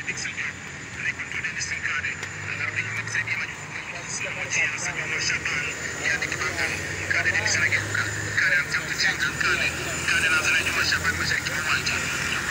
Dickson Job anayekontrol Edison Kane anarudi nyuma kusaidia majukumu ya kumwachia Sajuma Shaban ya Dikibangan. Kane Dennis anageuka, Kane anamtafuta Kane anaanza na Juma Shaban mashariki mwa uwanja.